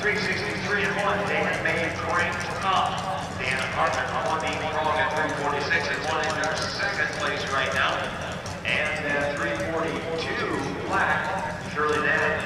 363 and 1, Dan May cranked up. Dan Hartman on the wrong at 346 and 1 in their second place right now. And at 342, Black, Shirley Dan